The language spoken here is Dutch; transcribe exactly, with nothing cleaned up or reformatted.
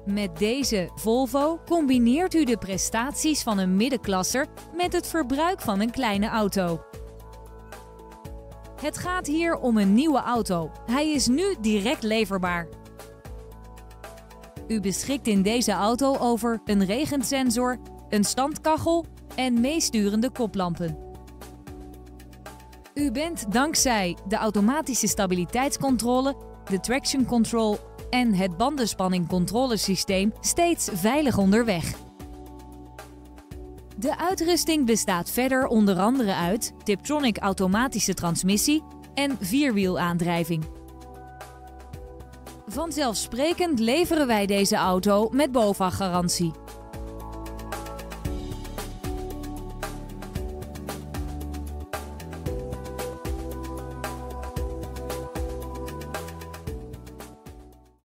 Met deze Volvo combineert u de prestaties van een middenklasser met het verbruik van een kleine auto. Het gaat hier om een nieuwe auto. Hij is nu direct leverbaar. U beschikt in deze auto over een regensensor, een standkachel en meesturende koplampen. U bent dankzij de automatische stabiliteitscontrole, de traction control en het bandenspanningcontrolesysteem steeds veilig onderweg. De uitrusting bestaat verder onder andere uit Tiptronic automatische transmissie en vierwielaandrijving. Vanzelfsprekend leveren wij deze auto met BOVAG-garantie.